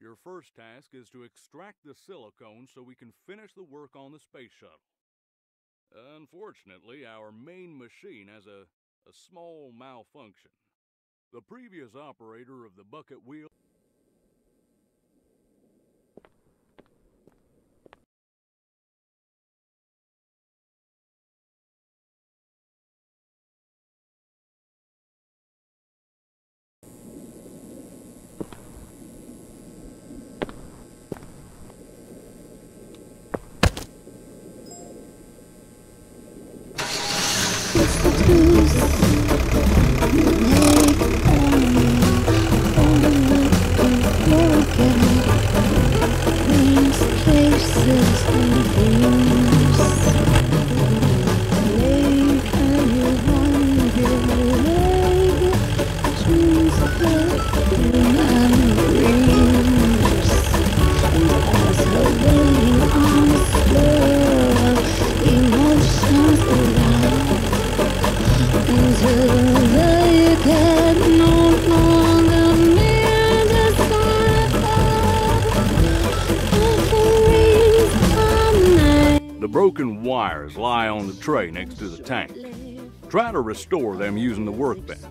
your first task is to extract the silicone so we can finish the work on the space shuttle. Unfortunately, our main machine has a small malfunction. The previous operator of the bucket wheel The broken wires lie on the tray next to the tank. Try to restore them using the workbench.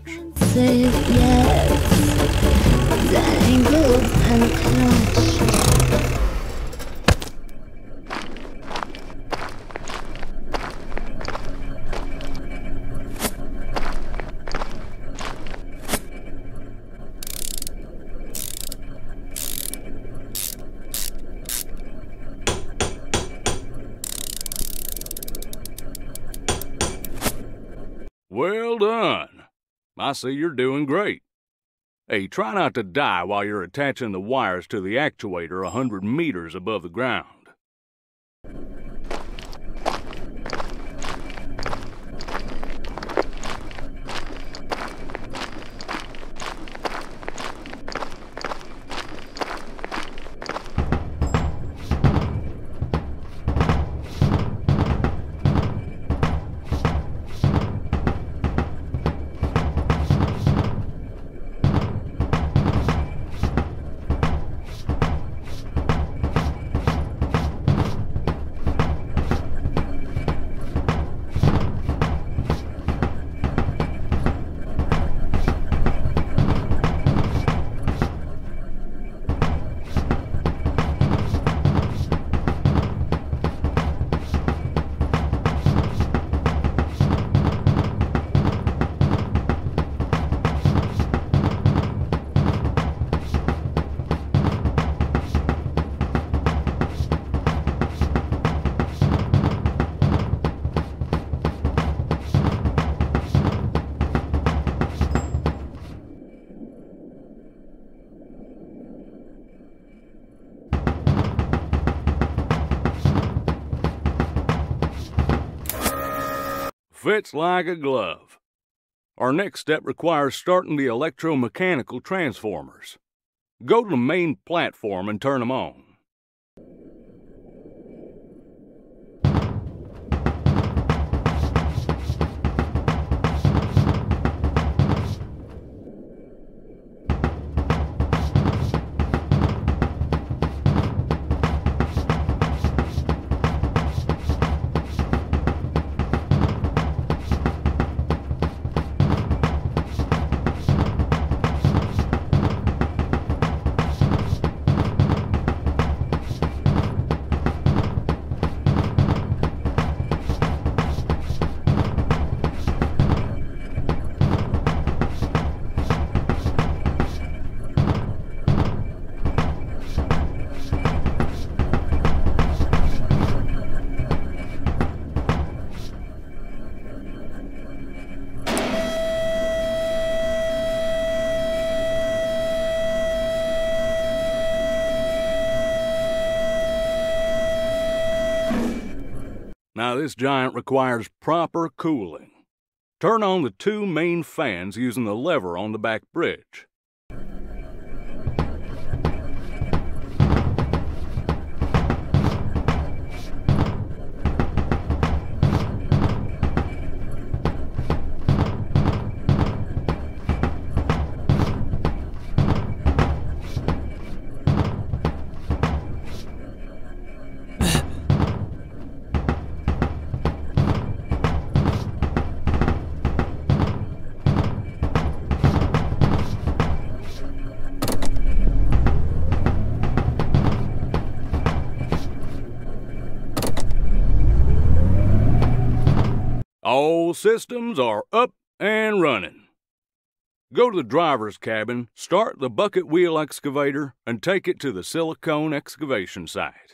Well done. I see you're doing great. Hey, try not to die while you're attaching the wires to the actuator 100 meters above the ground. Fits like a glove. Our next step requires starting the electromechanical transformers. Go to the main platform and turn them on. Now this giant requires proper cooling. Turn on the two main fans using the lever on the back bridge. Control systems are up and running. Go to the driver's cabin, start the bucket wheel excavator, and take it to the silicone excavation site.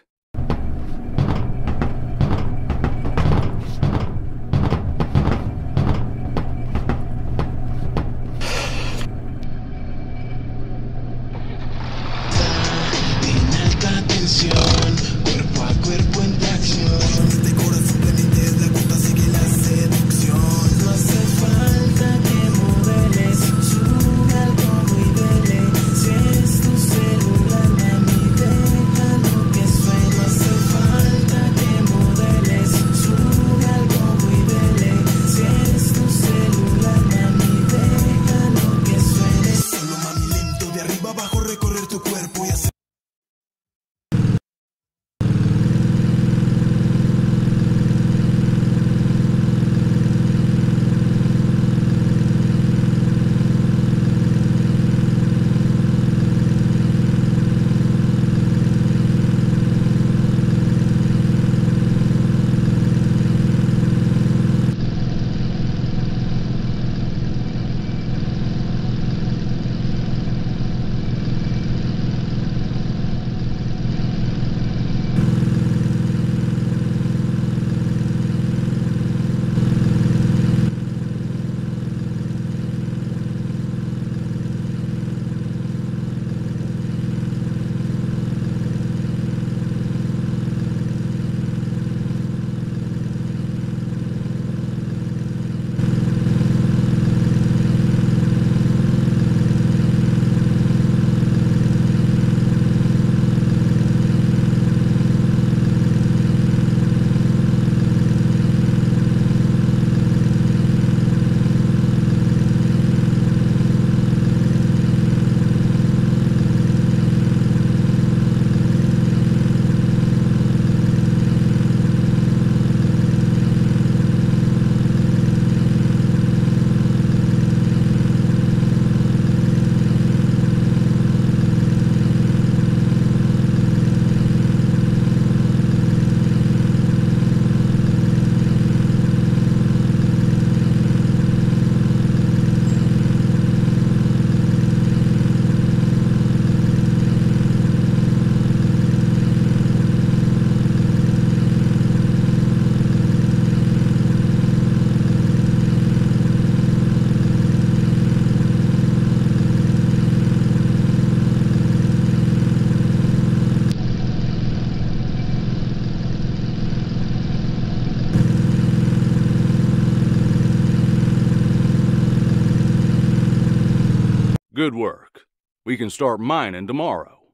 Cuerpo a cuerpo en tracción. Este corazón pendiente de apunta sigue la seducción. No hace falta que modeles, sube al combo y vele. Si es tu celular, mami, déjalo que suene. No hace falta que modeles, sube al combo y vele. Si es tu celular, mami, déjalo que suene. Solo mami lento, de arriba abajo recorrer tu cuerpo y hacer. Good work. We can start mining tomorrow.